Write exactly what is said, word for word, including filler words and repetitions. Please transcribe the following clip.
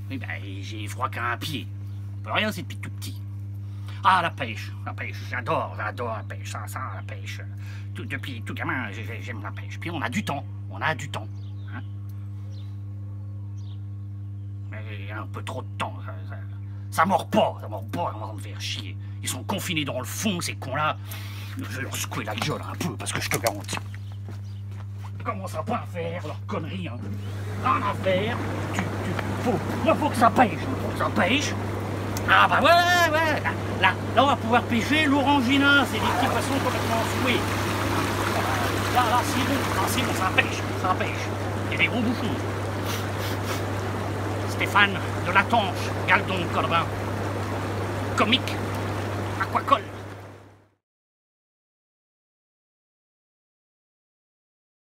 Oui, ben, j'ai froid qu'à un pied. Pas rien, c'est depuis tout petit. Ah, la pêche, la pêche, j'adore, j'adore la pêche, ça, ça, la pêche. Tout, depuis tout gamin, j'aime la pêche. Puis on a du temps, on a du temps. Hein. Mais un peu trop de temps, ça, ça, ça mord pas, ça mord pas, on va me faire chier. Ils sont confinés dans le fond, ces cons-là. Je vais leur secouer la gueule un peu, parce que je te garantis. Commence à pas à faire leurs conneries, hein. Rien à faire. Tu, tu, faut, moi, faut que ça pêche, faut que ça pêche. Ah bah ouais, ouais, là, là, là on va pouvoir pêcher l'orangina, c'est des petits poissons complètement secoués. Là, là, c'est bon, là, c'est bon, ça pêche, ça pêche. Il y a des gros bouchons. Stéphane de la Tanche, Galdon, Colbin. Comique, aquacole.